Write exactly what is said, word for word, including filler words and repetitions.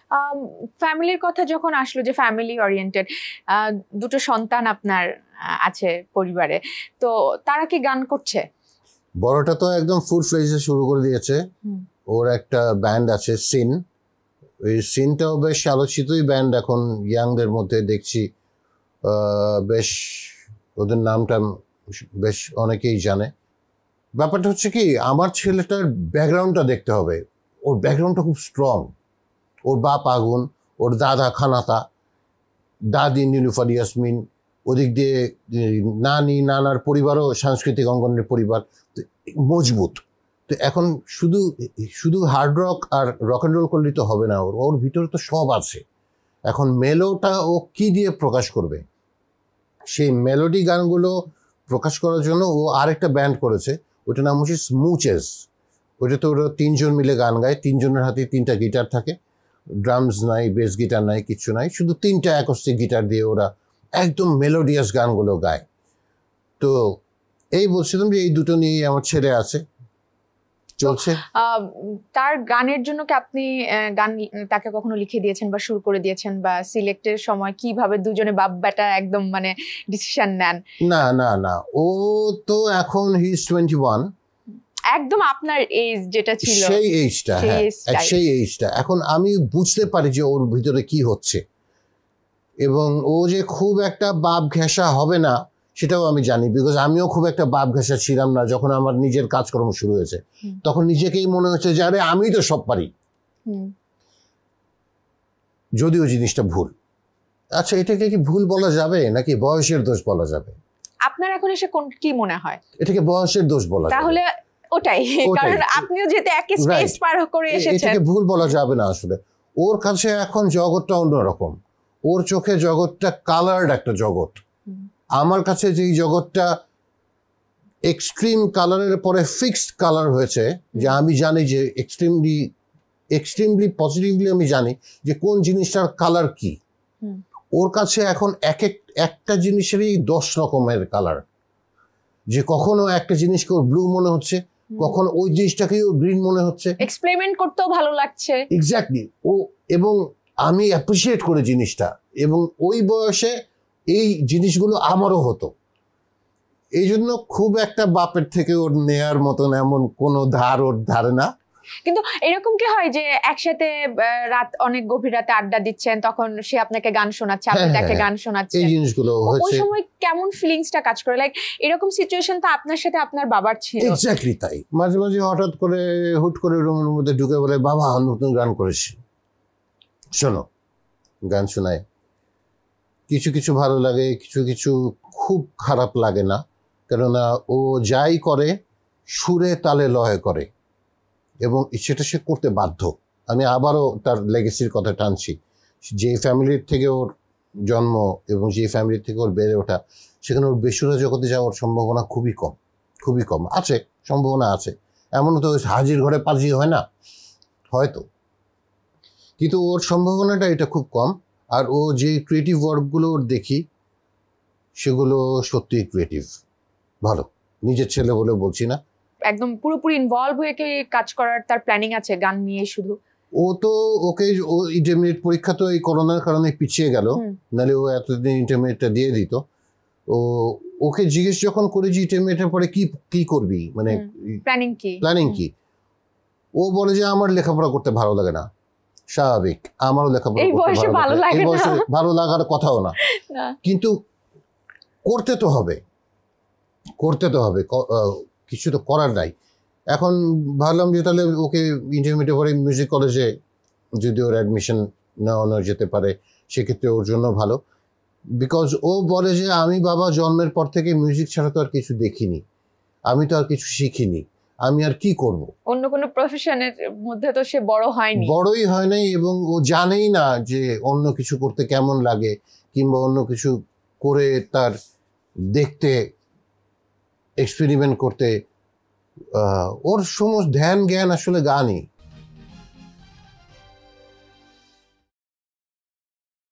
ফ্যামিলির কথা যখন আসলো, যে ফ্যামিলি ওরিয়েন্টেড, দুটো সন্তান আপনার আছে পরিবারে, তো তারা কি গান করছে? বড়টা তো একদম ফুল ফ্লেজে শুরু করে দিয়েছে। ওর একটা ব্যান্ড আছে সিন, ওই সিনটাও বেশ আলোচিতই ব্যান্ড এখন ইয়াংদের মধ্যে দেখছি। বেশ ওদের নামটা বেশ অনেকেই জানে। ব্যাপারটা হচ্ছে কি, আমার ছেলেটার ব্যাকগ্রাউন্ডটা দেখতে হবে। ওর ব্যাকগ্রাউন্ডটা খুব স্ট্রং। ওর বাপ আগুন, ওর দাদা খানাতা, দাদি নীলুফার ইয়াসমিন, ওদিক দিয়ে নানি নানার পরিবারও সাংস্কৃতিক অঙ্গনের পরিবার, মজবুত। তো এখন শুধু শুধু হার্ড রক আর রক অ্যান্ড রোল করলেই তো হবে না, ওর ওর ভিতরে তো সব আছে। এখন মেলোটা ও কি দিয়ে প্রকাশ করবে, সেই মেলোডি গানগুলো প্রকাশ করার জন্য ও আরেকটা ব্যান্ড করেছে, ওটার নাম হচ্ছে স্মুচেস। ওটাতে ওরা তিনজন মিলে গান গায়, তিনজনের হাতে তিনটা গিটার থাকে, ড্রামস নাই, বেস গিটার নাই, কিচ্ছু নাই, শুধু তিনটা অ্যাকোস্টিক গিটার দিয়ে ওরা একদম মেলোডিয়াস গানগুলো গায়। তো এই বলছিলাম যে এই দুটো নিয়েই আমার ছেলে আছে, চলছে। তার গানের জন্য কি আপনি গান তাকে কখনো লিখে দিয়েছেন বা সুর করে দিয়েছেন, বা সিলেক্টের সময় কিভাবে দুজনে বাপ বেটা একদম মানে ডিসিশন নেন? না না না, ও তো এখন হি ইজ টোয়েন্টি ওয়ান, একদম আপনার এজ যেটা ছিল সেই এজটা। হ্যাঁ, সেই এজটা। এখন আমি বুঝতে পারি যে ওর ভিতরে কি হচ্ছে, এবং ও যে খুব একটা বাপ ঘেঁষা হবে না সেটাও আমি জানি, বিকজ আমিও খুব একটা বাপ ঘেঁষা ছিলাম না যখন আমার নিজের কাজকর্ম শুরু হয়েছে। তখন নিজেকেই মনে হচ্ছে যে আরে আমি তো সব পারি, যদিও জিনিসটা ভুল। আচ্ছা, এটাকে কি ভুল বলা যাবে নাকি বয়সের দোষ বলা যাবে? আপনার এখন এসে কোন কি মনে হয়? এটাকে বয়সের দোষ বলা যাবে তাহলে ওটাই, কারণ আপনিও যেতে একই স্পেস পার করে এসেছেন। এটাকে ভুল বলা যাবে না আসলে। ওর কাছে এখন জগৎটা অন্যরকম, ওর চোখে জগৎটা কালার্ড একটা জগৎ। আমার কাছে যেই জগৎটা এক্সট্রিম কালারের পরে ফিক্সড কালার হয়েছে, যে আমি জানি যে এক্সট্রিমলি এক্সট্রিমলি পজিটিভলি আমি জানি যে কোন জিনিসটার কালার কি। ওর কাছে এখন এক এক একটা জিনিসেরই দশ রকমের কালার, যে কখনো একটা জিনিসকে ওর ব্লু মনে হচ্ছে, কখনো ওই জিনিসটাকেই ওর গ্রিন মনে হচ্ছে। এক্সপেরিমেন্ট করতেও ভালো লাগছে। এক্স্যাক্টলি। ও এবং আমি অ্যাপ্রিসিয়েট করে জিনিসটা, এবং ওই বয়সে এই জিনিসগুলো আমারও হতো। এই জন্য খুব একটা বাপের থেকে ওর নেয়ার মতন এমন কোনো ধার ওর ধারে না। কিন্তু এরকম কি হয় যে একসাথে রাত অনেক গভীর রাতে আড্ডা দিচ্ছেন, তখন সে আপনাকে গান শোনাচ্ছে, আপনি তাকে গান শোনাচ্ছেন, এই জিনিসগুলো হচ্ছে, ওই সময় কেমন ফিলিংসটা কাজ করে? লাইক এরকম সিচুয়েশন তো আপনার সাথে আপনার বাবার ছিল। এক্স্যাক্টলি তাই। মাঝে মাঝে হঠাৎ করে হুট করে রুমের মধ্যে ঢুকে বলে, বাবা নতুন গান করেছি, শোনো। গান শোনায়, কিছু কিছু ভালো লাগে, কিছু কিছু খুব খারাপ লাগে না, কেননা ও যাই করে সুরে তালে লয় করে, এবং সেটা সে করতে বাধ্য। আমি আবারও তার লেগেসির কথা টানছি, যে ফ্যামিলির থেকে ওর জন্ম এবং যে ফ্যামিলির থেকে ওর বেড়ে ওঠা, সেখানে ওর বেসুরা জগতে যাওয়ার সম্ভাবনা খুবই কম, খুবই কম। আছে, সম্ভাবনা আছে, এমন তো হাজির ঘরে পাজি হয় না হয়তো, কিন্তু ওর সম্ভাবনাটা এটা খুব কম। আর ও যে ক্রিয়েটিভ ওয়ার্কগুলো ওর দেখি, সেগুলো সত্যি ক্রিয়েটিভ, ভালো। নিজের ছেলে বলে বলছি না, একদম পুরোপুরি ইনভলভ হয়ে কি কাজ করার তার প্ল্যানিং আছে গান নিয়ে শুধু? ও তো ওকে ও ইন্টারমিডিয়েট পরীক্ষা তো এই করোনার কারণে পিছিয়ে গেল, নাহলে ও এতদিন ইন্টারমিডিয়েটটা দিয়ে দিত। ও ওকে জিজ্ঞেস যখন করেছি ইন্টারমিডিয়েটের পরে কি কি করবি, মানে প্ল্যানিং কি প্ল্যানিং কি, ও বলে যে আমার লেখাপড়া করতে ভালো লাগে না। স্বাভাবিক, আমারও লেখাপড়া করতে ভালো লাগে, এই বয়সে ভালো লাগার কথাও না, কিন্তু করতে তো হবে, করতে তো হবে, কিছু তো করার নাই। এখন ভাবলাম যে তাহলে ওকে ইন্টারমিডিয়েট পরে মিউজিক কলেজে যদি ওর অ্যাডমিশন নেওয়ানো যেতে পারে, সেক্ষেত্রে ওর জন্য ভালো। বিকজ ও বলে যে আমি বাবা জন্মের পর থেকে মিউজিক ছাড়া তো আর কিছু দেখিনি, আমি তো আর কিছু শিখিনি, আমি আর কি করব। অন্য কোনো প্রফেশনের মধ্যে তো সে বড় হয়নি, বড়ই হয় নাই, এবং ও জানেই না যে অন্য কিছু করতে কেমন লাগে, কিংবা অন্য কিছু করে তার দেখতে, এক্সপেরিমেন্ট করতে। ওর সমস্ত ধ্যান জ্ঞান আসলে গানই।